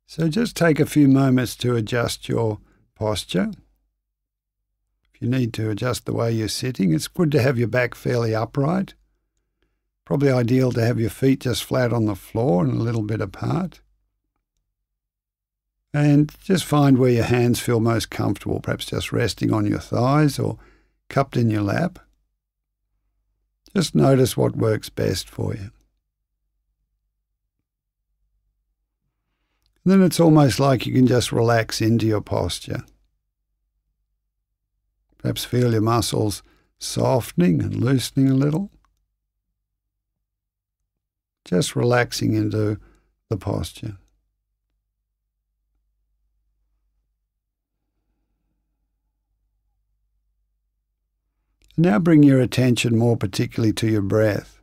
So just take a few moments to adjust your posture. If you need to adjust the way you're sitting, it's good to have your back fairly upright. Probably ideal to have your feet just flat on the floor and a little bit apart. And just find where your hands feel most comfortable, perhaps just resting on your thighs or cupped in your lap. Just notice what works best for you. And then it's almost like you can just relax into your posture. Perhaps feel your muscles softening and loosening a little. Just relaxing into the posture. Now bring your attention more particularly to your breath.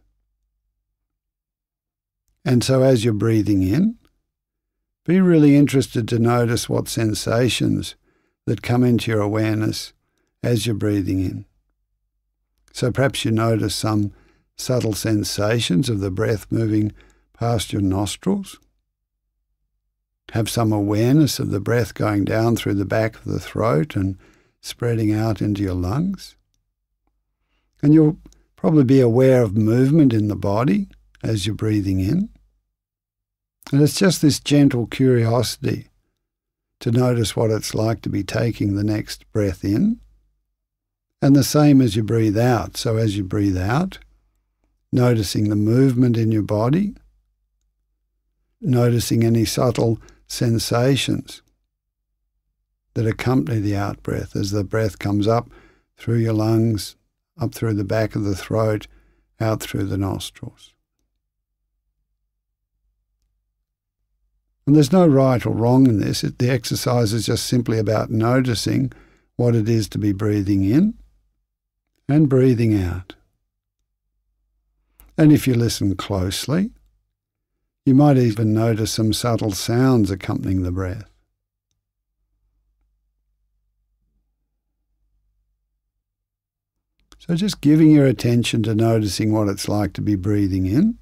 And so as you're breathing in, be really interested to notice what sensations that come into your awareness as you're breathing in. So perhaps you notice some subtle sensations of the breath moving past your nostrils. Have some awareness of the breath going down through the back of the throat and spreading out into your lungs. And you'll probably be aware of movement in the body as you're breathing in. And it's just this gentle curiosity to notice what it's like to be taking the next breath in. And the same as you breathe out. So as you breathe out, noticing the movement in your body, noticing any subtle sensations that accompany the out-breath as the breath comes up through your lungs, up through the back of the throat, out through the nostrils. And there's no right or wrong in this. The exercise is just simply about noticing what it is to be breathing in and breathing out. And if you listen closely, you might even notice some subtle sounds accompanying the breath. So just giving your attention to noticing what it's like to be breathing in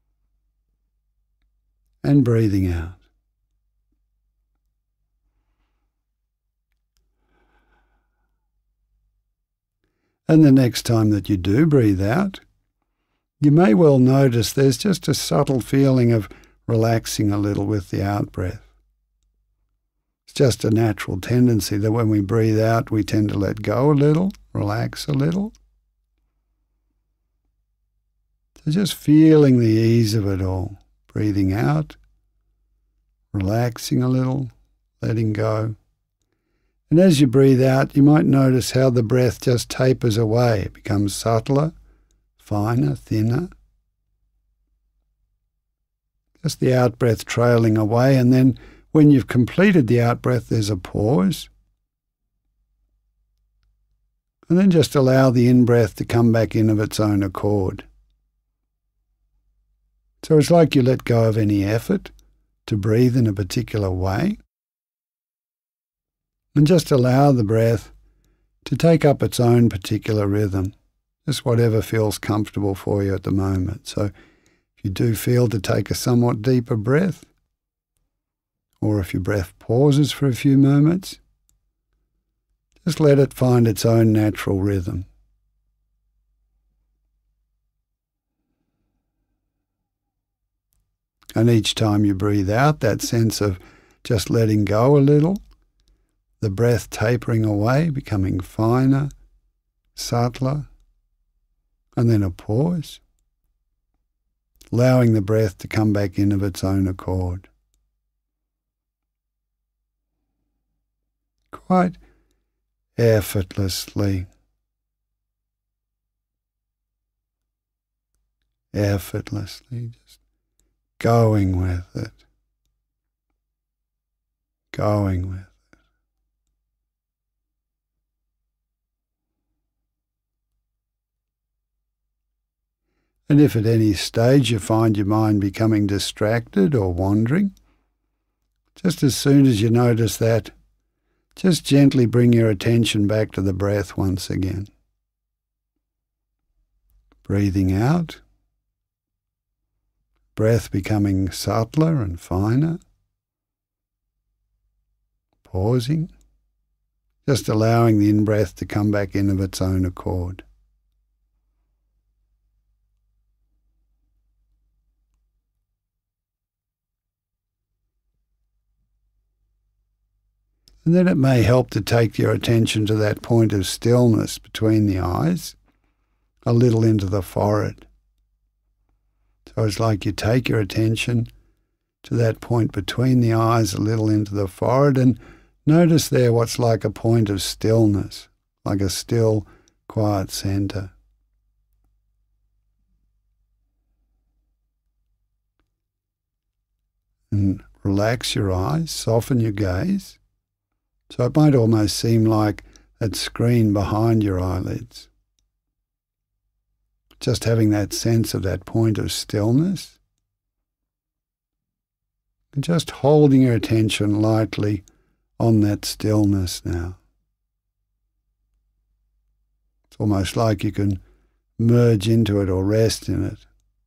and breathing out. And the next time that you do breathe out, you may well notice there's just a subtle feeling of relaxing a little with the out-breath. It's just a natural tendency that when we breathe out, we tend to let go a little, relax a little. So just feeling the ease of it all, breathing out, relaxing a little, letting go. And as you breathe out, you might notice how the breath just tapers away. It becomes subtler, finer, thinner. Just the out-breath trailing away, and then when you've completed the out-breath, there's a pause. And then just allow the in-breath to come back in of its own accord. So it's like you let go of any effort to breathe in a particular way. And just allow the breath to take up its own particular rhythm, just whatever feels comfortable for you at the moment. So if you do feel to take a somewhat deeper breath, or if your breath pauses for a few moments, just let it find its own natural rhythm. And each time you breathe out, that sense of just letting go a little, the breath tapering away, becoming finer, subtler, and then a pause, allowing the breath to come back in of its own accord. Quite effortlessly. Effortlessly, just going with it. Going with it. And if at any stage you find your mind becoming distracted or wandering, just as soon as you notice that, just gently bring your attention back to the breath once again. Breathing out, breath becoming subtler and finer, pausing, just allowing the in-breath to come back in of its own accord. And then it may help to take your attention to that point of stillness between the eyes, a little into the forehead. So it's like you take your attention to that point between the eyes, a little into the forehead, and notice there what's like a point of stillness, like a still, quiet center. And relax your eyes, soften your gaze. So it might almost seem like that screen behind your eyelids. Just having that sense of that point of stillness. And just holding your attention lightly on that stillness now. It's almost like you can merge into it or rest in it.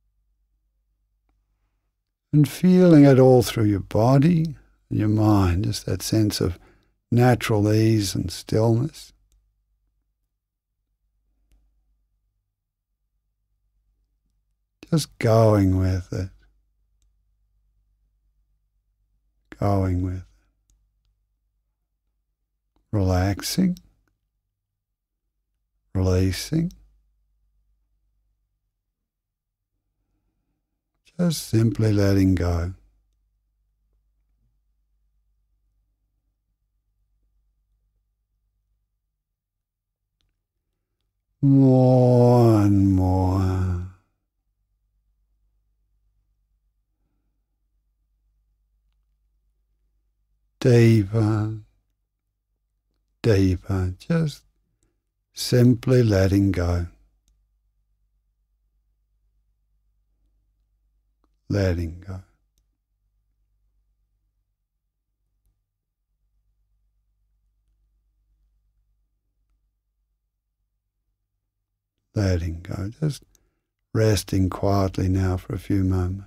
And feeling it all through your body and your mind, just that sense of natural ease and stillness. Just going with it. Going with it. Relaxing. Releasing. Just simply letting go. More and more. Deeper, deeper, just simply letting go. Letting go. Letting go, just resting quietly now for a few moments.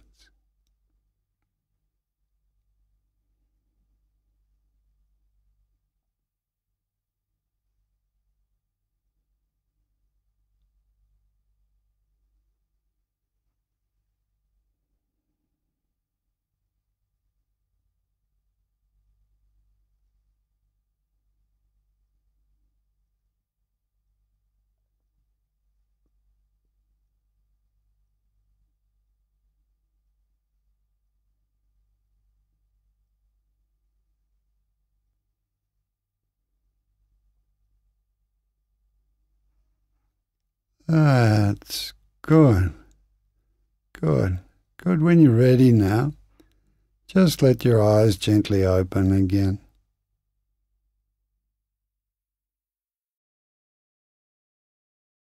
That's good. Good. Good. When you're ready now, just let your eyes gently open again.